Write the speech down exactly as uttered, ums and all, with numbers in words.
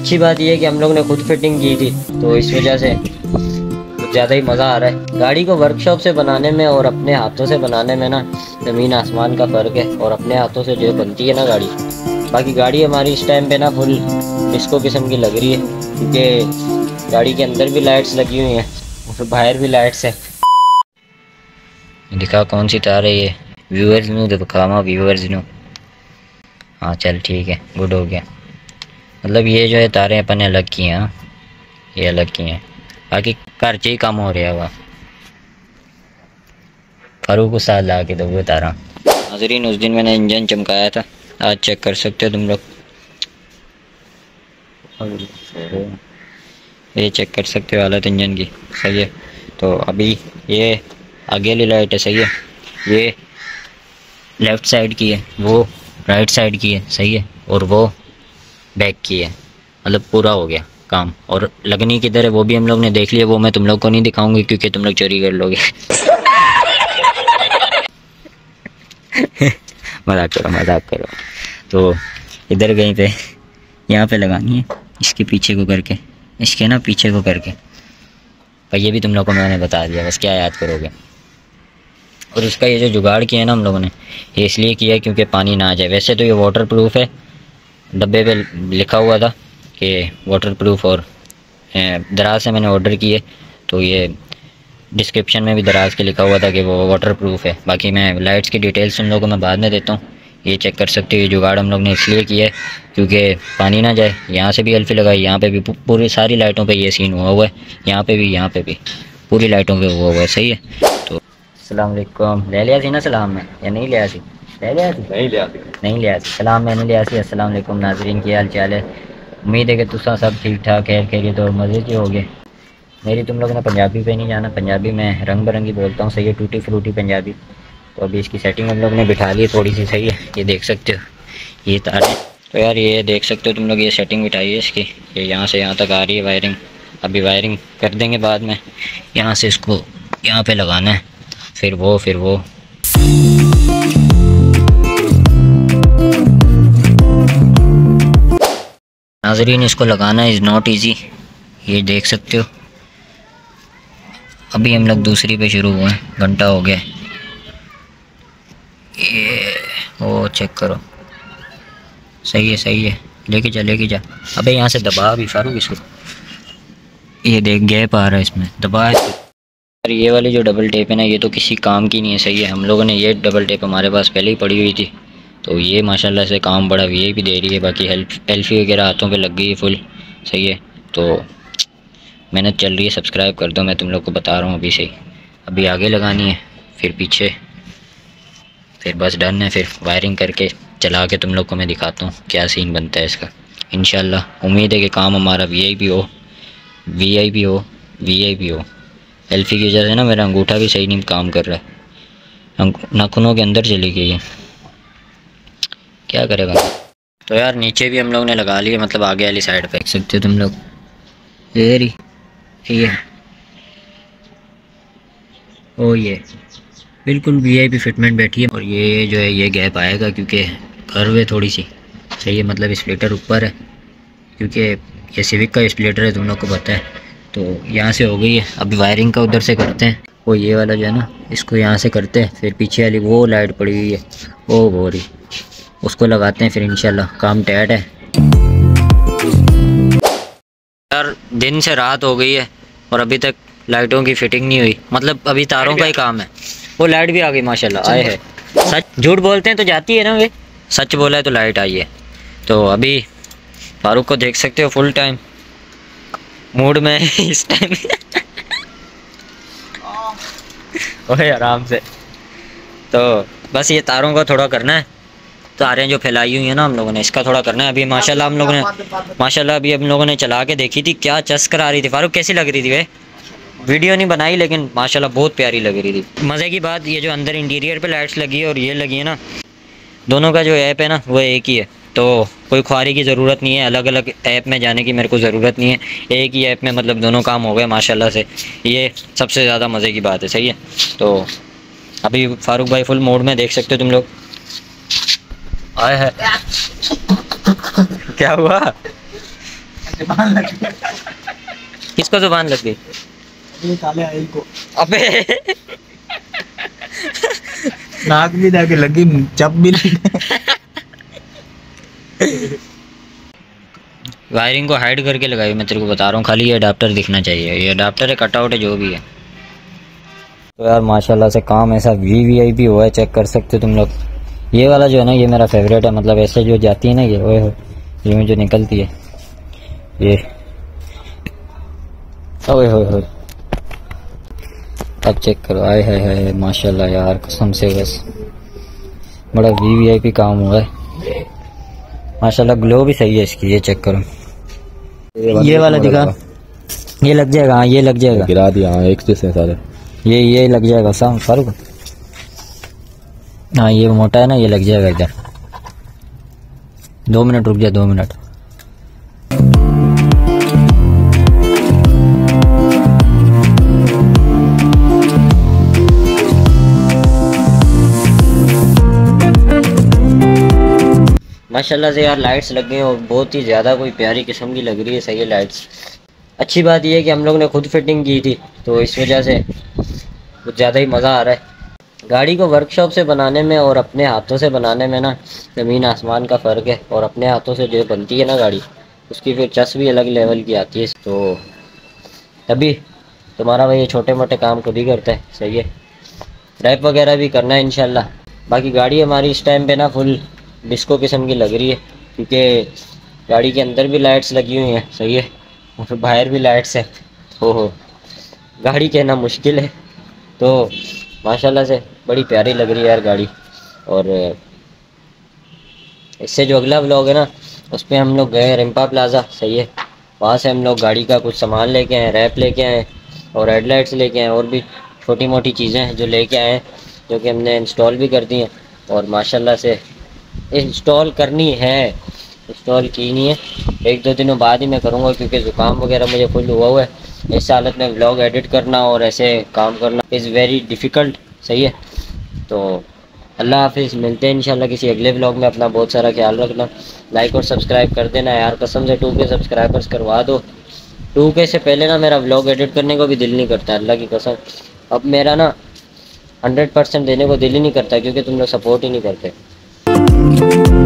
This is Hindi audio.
अच्छी बात यह है कि हम लोग ने खुद फिटिंग की थी, तो इस वजह से कुछ ज़्यादा ही मज़ा आ रहा है। गाड़ी को वर्कशॉप से बनाने में और अपने हाथों से बनाने में ना ज़मीन आसमान का फ़र्क है। और अपने हाथों से जो बनती है ना गाड़ी, बाकी गाड़ी हमारी इस टाइम पे ना फुल डिस्को किस्म की लग रही है, क्योंकि गाड़ी के अंदर भी लाइट्स लगी हुई हैं और बाहर भी लाइट्स है। दिखा कौन सी तार है ये, व्यूअर्स नू तो दिखावा व्यूअर्स नू। हाँ चल ठीक है, गुड हो गया। मतलब ये जो है तारें अपन ने अलग की हैं, ये अलग की हैं, बाकी घर च ही कम हो रहा हुआ। फारूक को साथ ला के दो वो तारा। नाज़रीन उस दिन मैंने इंजन चमकाया था, आज चेक कर सकते हो तुम लोग, ये चेक कर सकते हो हालत इंजन की, सही है। तो अभी ये आगे वाली लाइट है, सही है, ये लेफ़्ट साइड की है, वो राइट साइड की है, सही है, और वो बैक की है। मतलब पूरा हो गया काम। और लगनी किधर है वो भी हम लोग ने देख लिया, वो मैं तुम लोग को नहीं दिखाऊंगी क्योंकि तुम लोग चोरी कर लोगे। मजाक करो मजाक करो। तो इधर कहीं पे यहाँ पे लगानी है, इसके पीछे को करके, इसके ना पीछे को करके। पर ये भी तुम लोग को मैंने बता दिया, बस क्या याद करोगे। और उसका ये जो जुगाड़ किया है ना हम लोगों ने, ये इसलिए किया है क्योंकि पानी ना आ जाए। वैसे तो ये वाटर प्रूफ है, डब्बे पे लिखा हुआ था कि वाटर प्रूफ, और दराज से मैंने ऑर्डर किए तो ये डिस्क्रिप्शन में भी दराज के लिखा हुआ था कि वो वाटर प्रूफ है। बाकी मैं लाइट्स की डिटेल्स उन लोगों को मैं बाद में देता हूँ। ये चेक कर सकते हो, ये जुगाड़ हम लोग ने इसलिए किया है क्योंकि पानी ना जाए। यहाँ से भी एल्फी लगाई, यहाँ पे भी, पूरी सारी लाइटों पे ये सीन हुआ हुआ है, यहाँ पे भी, यहाँ पे भी, पूरी लाइटों पे हुआ हुआ है, सही है। तो अस्सलाम वालेकुम, ले लिया सी ना सलाम में या नहीं लिया सी? ले लिया सी? नहीं लिया सी, नहीं लिया सी सलाम मैंने लिया सी। अस्सलाम वालेकुम नाज़रीन, क्या हाल चाल है? उम्मीद है कि तुसा सब ठीक ठाक खैर खैरियत तो मज़े से हो गए। मेरी तुम लोगों ने पंजाबी पे नहीं जाना, पंजाबी में रंग बिरंगी बोलता हूँ, सही है, टूटी फ्रूटी पंजाबी। तो अभी इसकी सेटिंग हम लोग ने बिठा ली है थोड़ी सी, सही है। ये देख सकते हो ये तार, तो यार ये देख सकते हो तुम लोग, ये सेटिंग बिठाई है इसकी, ये यहाँ से यहाँ तक आ रही है वायरिंग। अभी वायरिंग कर देंगे बाद में, यहाँ से इसको यहाँ पे लगाना है, फिर वो फिर वो नाज़रीन इसको लगाना इज़ नॉट ईजी, ये देख सकते हो। अभी हम लोग दूसरी पे शुरू हुए हैं, घंटा हो गया। ये वो चेक करो, सही है सही है, लेके जा लेके जा। अबे यहाँ से दबा भी फारूक इसको, ये देख गैप आ रहा है इसमें, दबा इसको। ये वाली जो डबल टेप है ना, ये तो किसी काम की नहीं है, सही है। हम लोगों ने ये डबल टेप हमारे पास पहले ही पड़ी हुई थी, तो ये माशाल्लाह से काम बड़ा वी आई भी दे रही है। बाकी हेल्प एल्फी वगैरह हाथों पे लग गई है फुल, सही है। तो मेहनत चल रही है, सब्सक्राइब कर दो, मैं तुम लोग को बता रहा हूँ अभी से ही। अभी आगे लगानी है, फिर पीछे, फिर बस डन है। फिर वायरिंग करके चला के तुम लोग को मैं दिखाता हूँ क्या सीन बनता है इसका। इंशाल्लाह उम्मीद है कि काम हमारा वी आई पी हो, वी आई पी हो, वी आई पी हो। एल्फी की वजह से ना मेरा अंगूठा भी सही नहीं काम कर रहा है, नाखूनों के अंदर चली गई है, क्या करेगा। तो यार नीचे भी हम लोग ने लगा लिया, मतलब आगे वाली साइड पे देख सकते हो तुम लोग, ये रही ये ओ ये बिल्कुल वी आई पी फिटमेंट बैठी है। और ये जो है ये गैप आएगा क्योंकि कर्व है थोड़ी सी, सही है। मतलब स्प्लिटर ऊपर है क्योंकि ये सिविक का स्प्लिटर है, तुम लोग को पता है। तो यहाँ से हो गई है, अभी वायरिंग का उधर से करते हैं। वो ये वाला जो है ना, इसको यहाँ से करते हैं, फिर पीछे वाली वो लाइट पड़ी हुई है वो हो रही, उसको लगाते हैं, फिर इंशाल्लाह काम टाइट है। यार दिन से रात हो गई है और अभी तक लाइटों की फिटिंग नहीं हुई, मतलब अभी तारों का ही काम है। वो लाइट भी आ गई माशाल्लाह, आए है। सच झूठ बोलते हैं तो जाती है ना, वे सच बोला है तो लाइट आई है। तो अभी फारूक को देख सकते हो फुल टाइम मूड में इस टाइम। ओए आराम से। तो बस ये तारों का थोड़ा करना है, तारें जो फैलाई हुई हैं ना हम लोगों ने, इसका थोड़ा करना है। अभी माशाल्लाह हम लोगों ने माशाल्लाह अभी हम लोगों ने चला के देखी थी, क्या चस्कर आ रही थी। फारूक कैसी लग रही थी वे? वीडियो नहीं बनाई लेकिन माशाल्लाह बहुत प्यारी लग रही थी। मज़े की बात ये जो अंदर इंटीरियर पे लाइट्स लगी है और ये लगी है ना, दोनों का जो ऐप है ना वो एक ही है, तो कोई ख्वारी की ज़रूरत नहीं है, अलग अलग ऐप में जाने की मेरे को ज़रूरत नहीं है। एक ही ऐप में मतलब दोनों काम हो गए माशाल्लाह से, ये सबसे ज़्यादा मज़े की बात है, सही है। तो अभी फारूक भाई फुल मोड में देख सकते हो तुम लोग, आए है। क्या हुआ? जुबान लग गई। किसको जुबान लग गई? ये काले आइल को। अबे नाक भी जाके लगी, चप भी लगी। वायरिंग को हाइड करके लगाई, मैं तेरे को बता रहा हूँ, खाली ये अडाप्टर दिखना चाहिए। ये अडाप्टर है, कटआउट है, जो भी है। तो यार माशाल्लाह से काम ऐसा वी वी आई पी हुआ है, चेक कर सकते हो तुम लोग। ये वाला जो है ना, ये मेरा फेवरेट है, मतलब ऐसे जो जाती है ना ये, ओए ये में जो निकलती है ये, ओए होए होए। अब चेक करो, आए हाय हाय माशाल्लाह यार, कसम से बस बड़ा वी वी आई पी काम हुआ है माशाल्लाह। ग्लो भी सही है इसकी, ये चेक करो। ये वाला दिखा, ये लग जाएगा। हाँ ये लग जाएगा, गिरा दिया। हाँ एक जैसे सारे, ये ये लग जाएगा साम फर्क। हाँ ये मोटा है ना, ये लग जाएगा इधर। दो मिनट रुक जा, दो मिनट। माशाल्लाह से यार लाइट्स लग गई और बहुत ही ज़्यादा कोई प्यारी किस्म की लग रही है। सही है लाइट्स। अच्छी बात यह है कि हम लोग ने खुद फिटिंग की थी, तो इस वजह से कुछ ज़्यादा ही मज़ा आ रहा है। गाड़ी को वर्कशॉप से बनाने में और अपने हाथों से बनाने में ना ज़मीन आसमान का फ़र्क है। और अपने हाथों से जो बनती है ना गाड़ी, उसकी फिर चस भी अलग लेवल की आती है। तो तभी तुम्हारा भाई ये छोटे मोटे काम खुद ही करता है। सही है, रैप वगैरह भी करना है इंशाल्लाह। बाकी गाड़ी हमारी इस टाइम पे ना फुल डिस्को किस्म की लग रही है, क्योंकि गाड़ी के अंदर भी लाइट्स लगी हुई हैं। सही है, और बाहर भी लाइट्स है, तो गाड़ी कहना मुश्किल है। तो माशाल्लाह से बड़ी प्यारी लग रही है यार गाड़ी। और इससे जो अगला व्लॉग है ना, उस पर हम लोग गए रिम्पा प्लाज़ा। सही है, वहाँ से हम लोग गाड़ी का कुछ सामान लेके आए, रैप लेके आए और हेडलाइट्स लेके आए, और भी छोटी मोटी चीज़ें हैं जो लेके आए, जो कि हमने इंस्टॉल भी कर दी हैं। और माशाल्लाह से इंस्टॉल करनी है, इंस्टॉल की नहीं है, एक दो दिनों बाद ही मैं करूँगा, क्योंकि ज़ुकाम वगैरह मुझे फुल हुआ हुआ है। इस हालत में व्लॉग एडिट करना और ऐसे काम करना इज़ वेरी डिफ़िकल्ट। सही है, तो अल्लाह हाफिज़, मिलते हैं इंशाल्लाह किसी अगले व्लॉग में। अपना बहुत सारा ख्याल रखना, लाइक और सब्सक्राइब कर देना यार, कसम से टू के सब्सक्राइबर्स करवा दो। टू के से पहले ना मेरा व्लॉग एडिट करने को भी दिल नहीं करता, अल्लाह की कसम। अब मेरा ना हंड्रेड परसेंट देने को दिल ही नहीं करता, क्योंकि तुम लोग सपोर्ट ही नहीं करते।